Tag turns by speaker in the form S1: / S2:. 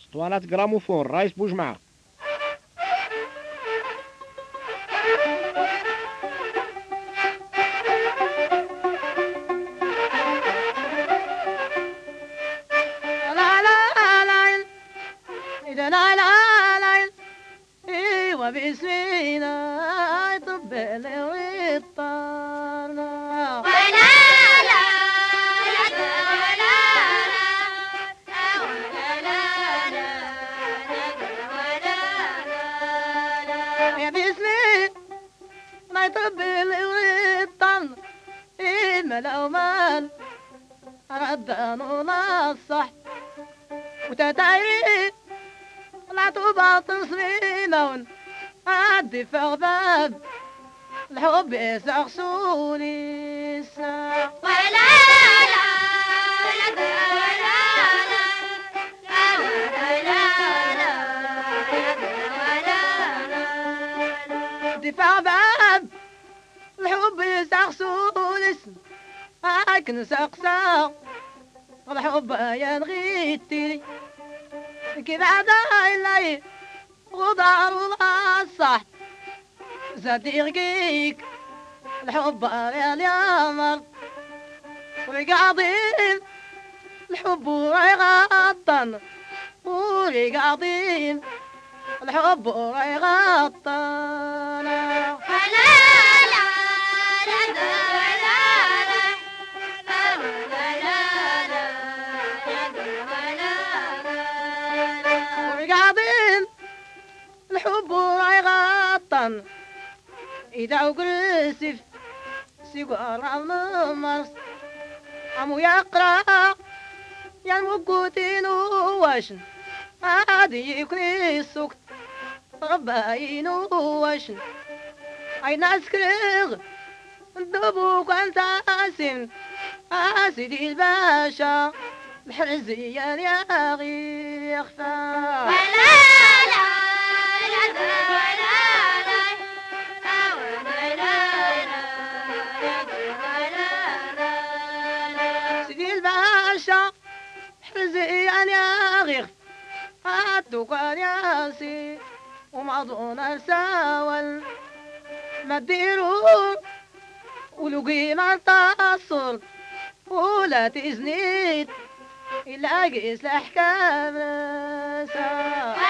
S1: اسطوانات جراموفون رايس بوجمعة.
S2: وبسمينا طبل وطارنا
S3: ولا لا لا ولا لا ولا لا
S2: يا بسمينا طبل وطارنا الملا ومال ردانو نصح وتتعري طلعتوا باطن صميمون عدي في غباب الحب يسغسوني الساعة
S3: ولا لا
S2: دفاع باب الحب يسغسوني لكن سقسا الحب ينغيتي كيف عداي غدار الصح صديقك الحب يا اليمر ورقاضين الحب ويغطن ورقاضين الحب ويغطن الحب ويغطن إذا وقرسف سيقار الممرس عمو يقرأ يا المقوتين واشن هادي يكري السكت رباين واشن عين أسكرغ دبوك أنت أسن أسدي الباشا الحرزية يا غي يخفى حرزيان يا غيخ هاتوكان ياسي ومعضون الساول ما تديرون ولقي ما تصل ولا تزنيت إلا قيس الأحكام